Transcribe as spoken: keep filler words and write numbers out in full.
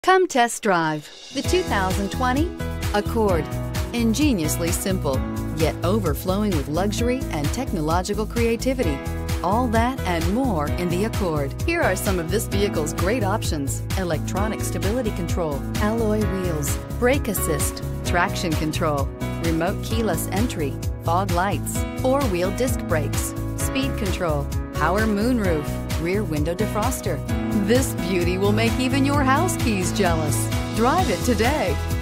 Come test drive the two thousand twenty Accord. Ingeniously simple, yet overflowing with luxury and technological creativity. All that and more in the Accord. Here are some of this vehicle's great options: electronic stability control, alloy wheels, brake assist, traction control, remote keyless entry, fog lights, four-wheel disc brakes, speed control, power moonroof, rear window defroster. This beauty will make even your house keys jealous. Drive it today.